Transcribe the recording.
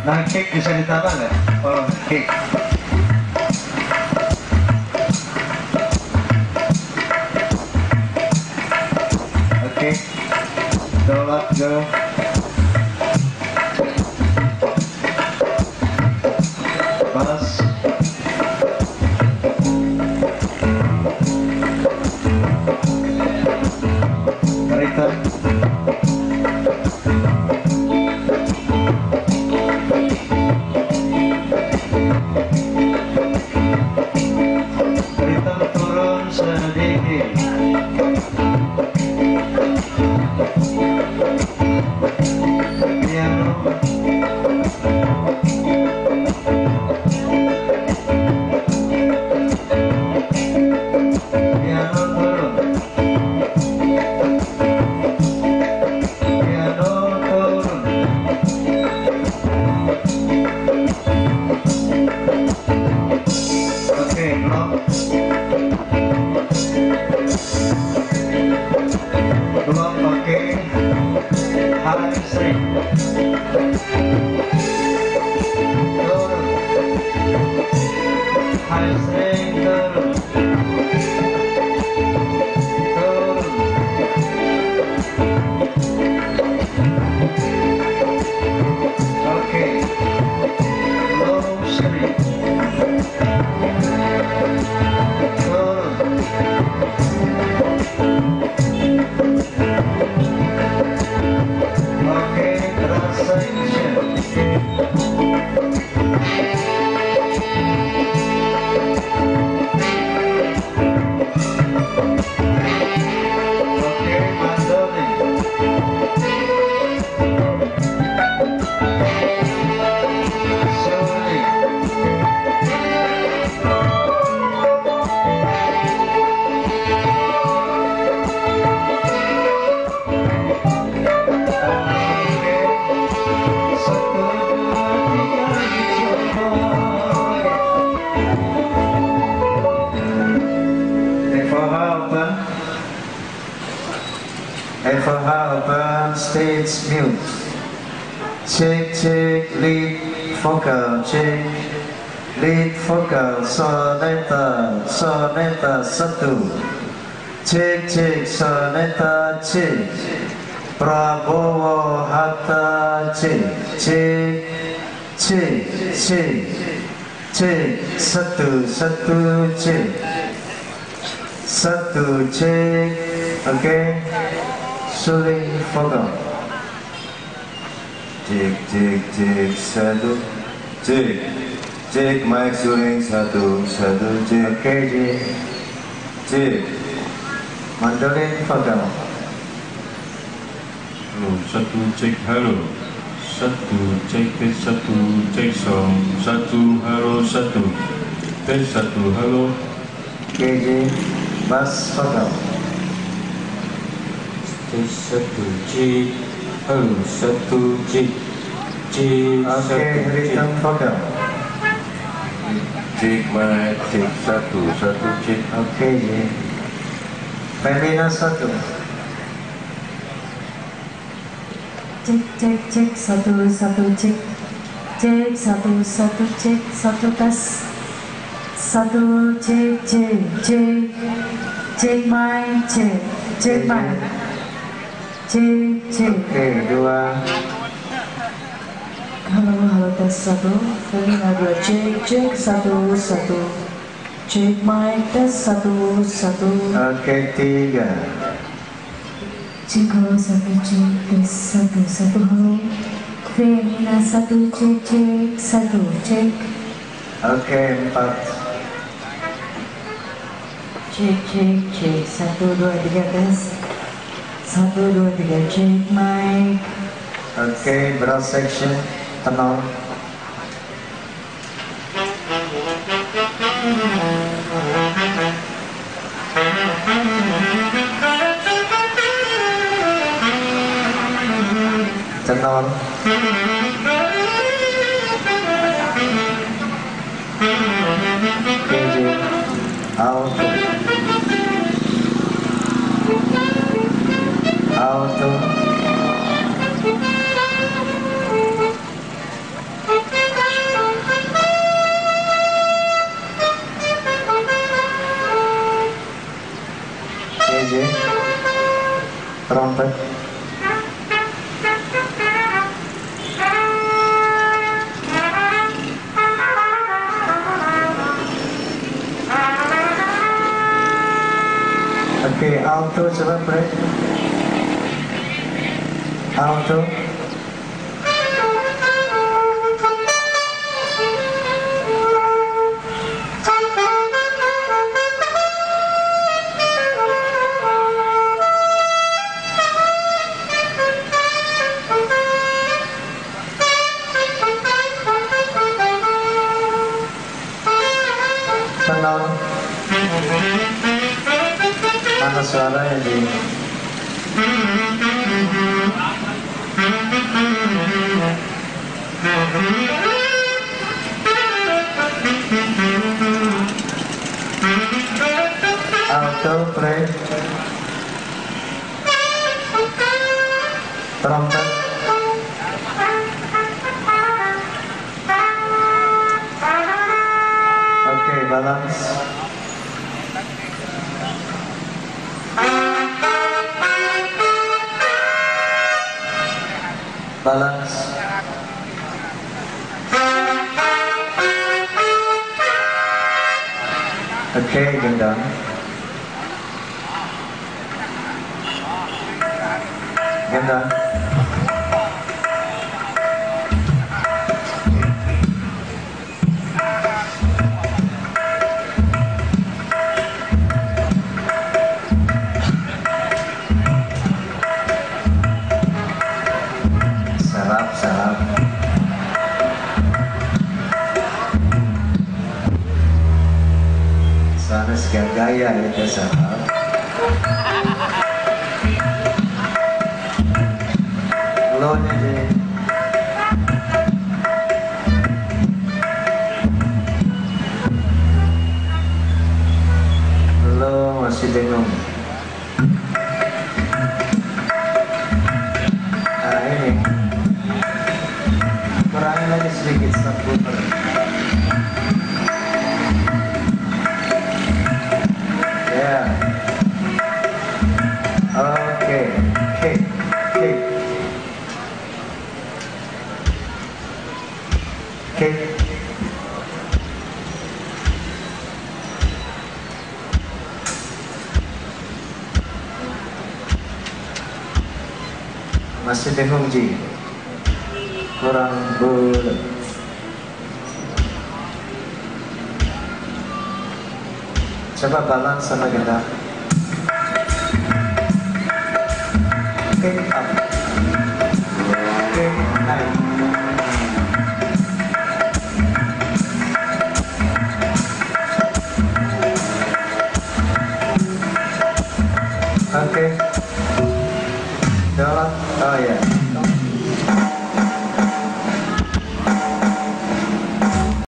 Nah, kick bisa ditambah nggak? Oh, kick. Oke, dolap go. Bass. Rhythm. Turun sedikit. Piano. Piano turun. Piano turun. Oke, belum pakai high string. Turun. High string turun. Turun. Oke. Low string. Turun. Oke, translation. Oke, mandolin. Suling. Open, stage mute. Check, check, lead vocal, check. Lead vocal, soneta, soneta 1. Cek, cek, soneta, cek. Prabowo Hatta, cek, cek, cek, cek, cek. 1, 1, cek. 1, cek. Oke. Suling vocal. Cek, cek, cek, 1. Cek, cek, mic suling 1, 1, cek. Oke, cek. Cek. Mandolin vocal. Halo, 1 cek, halo. 1 cek, tes 1 cek song. 1 halo 1 tes 1 halo. Oke, cek. Bass vocal. Tes 1 cek, halo 1 cek, cek. Oke, rhythm vocal. Cek mic cek 1 cek. Oke, cek. Femina 1. Cek cek cek 1 cek. Cek 1 cek 1 tes. 1 cek cek cek. Cek mic cek. Cek mic. Cek cek. Oke, 2. Halo halo tes 1. Femina 2 cek cek 1. Cek mic tes 1. Oke, 3. Cek halo 1 cek tes 1 halo. Femina 1 cek cek 1 cek. Oke, 4. Cek cek cek 1 2 3 tes. 1 2 3 cek mic. Oke, brass section, tenor. Tenor. Keju. Alto. Alto. Alto coba break. Alto. Tenor. Mana suaranya di alto play trompet oke balance balance oke gendang gendang serap sana segar gaya ya serap lo nya deh lo masih bingung. Nah ini kurangin lagi sedikit subwoofer. Ya. Oke. Masih bingung Ji, kurang bulat. Coba balance sama kita. Oke, up. Oke, naik. Oke. Jalan. Oh ya.